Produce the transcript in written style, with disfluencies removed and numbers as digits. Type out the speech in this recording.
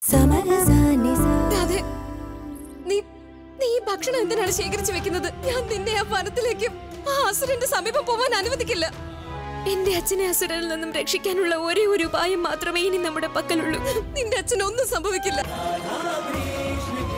അതെ, നീ നീ ഈ ഭക്ഷണം എന്തിനാണ് ശേഖരിച്ചു വെക്കുന്നത്? ഞാൻ നിന്നെ ആ വനത്തിലേക്ക് ആ അസുരന്റെ സമീപം പോവാൻ അനുവദിക്കില്ല. എന്റെ അച്ഛനെ അസുരനിൽ നിന്നും രക്ഷിക്കാനുള്ള ഒരേ ഒരു ഉപായം മാത്രമേ ഇനി നമ്മുടെ പക്കലുള്ളൂ. നിന്റെ അച്ഛനൊന്നും സംഭവിക്കില്ല.